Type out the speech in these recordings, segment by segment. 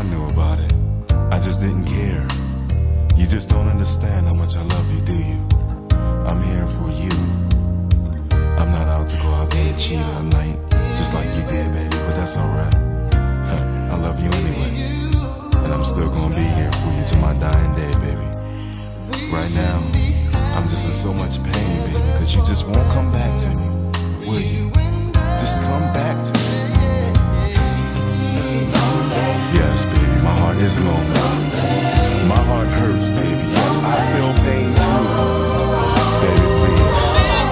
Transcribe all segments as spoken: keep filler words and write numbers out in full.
I knew about it, I just didn't care. You just don't understand how much I love you, do you? I'm here for you. I'm not out to go out there and cheat all night, just like you did, baby, but that's alright. I love you anyway, and I'm still gonna be here for you till my dying day, baby. Right now, I'm just in so much pain, baby, cause you just won't come back to me, will you? Just come back to me. Yes, baby, my heart is lonely. My heart hurts, baby. Yes, I feel pain too. Baby, please.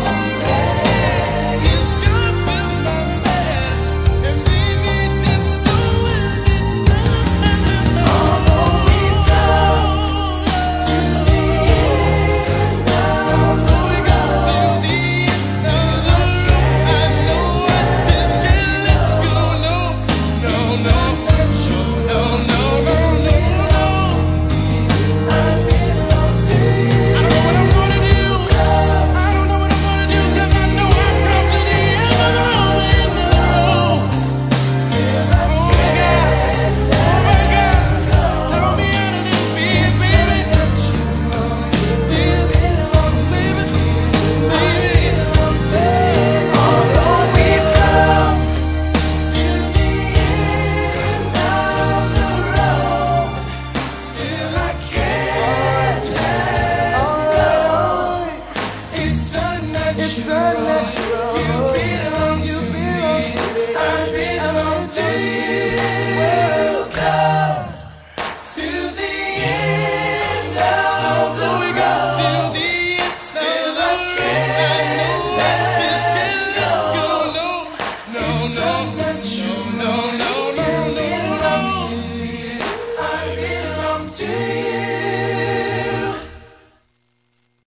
It's unnatural. You belong to me. I belong to you. Welcome to the end of the road. Still I can't let go. No, no, no.